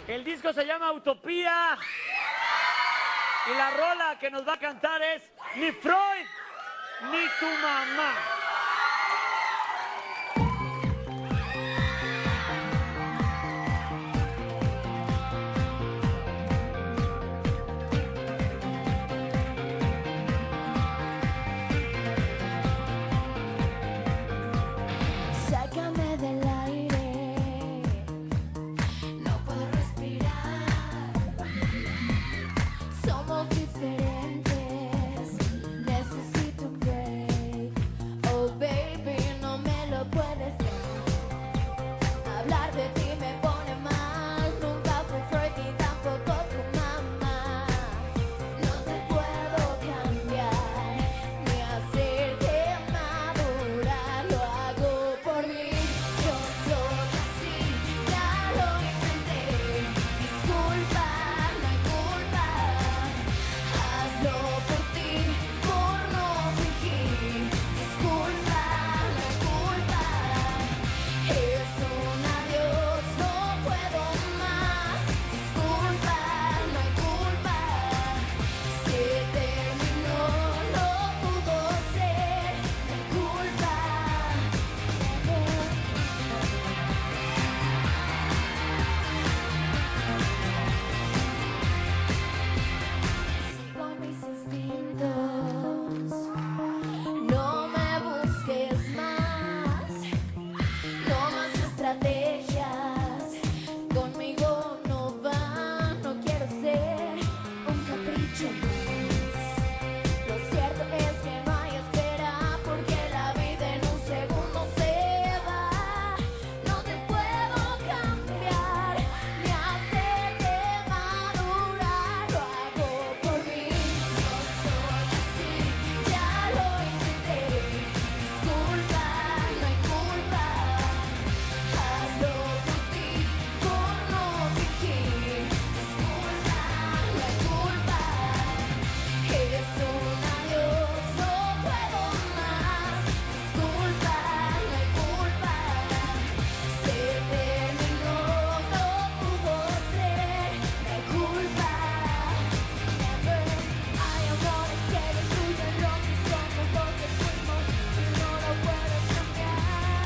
El disco se llama Utopía. Y la rola que nos va a cantar es Ni Freud ni tu mamá. Sácame del aire, no puedo respirar. Somos diferentes, necesito un break. Oh baby, no me lo puedes dar. Hablar de ti me pone mal, nunca fue Freud ni tampoco tu mamá. No te puedo cambiar, ni hacerte madurar, lo hago por mí. Yo soy así, ya lo intenté. Disculpa, no hay culpa. Hazlo por ti, por no fingir. Disculpa, no hay culpa. Es un adiós, no puedo más. Disculpa, no hay culpa. Se terminó, no pudo ser. No hay culpa. Sigo mis instintos, no me busques más, no más estrategias, conmigo no va, no quiero ser un capricho más. Lo cierto es que no hay espera, porque la vida en un segundo se va. No te puedo cambiar, ni hacerte madurar, lo hago por mí. Yo soy así, ya lo intenté. Disculpa, no hay culpa. Hazlo por ti, por no fingir. Disculpa, no hay culpa. Es un adiós, no puedo más. Disculpa, no hay culpa. Se terminó, no pudo ser. No hay culpa. Never. Hay amores que destruyen lo que somos, lo que fuimos, y no lo puedes cambiar.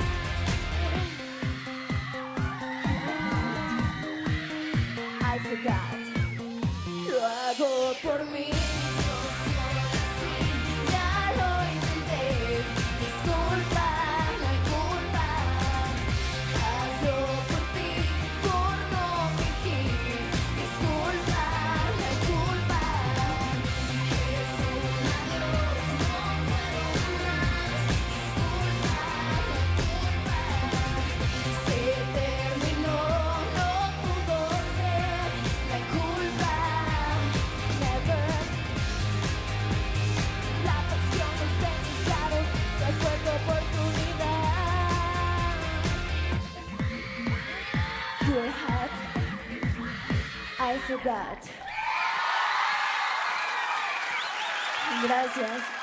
I forgot. Lo hago por mí. Yo soy así, ya lo intenté. Disculpa, no hay culpa. Hazlo por ti, por no fingir. Disculpa, no hay culpa. Es un adiós, no puedo más. Disculpa, no hay culpa. Se terminó, no pudo ser. No hay culpa. Never. La pasión nos de mis lados, no hay fuerte oportunidad. You were hot, I forgot. Gracias.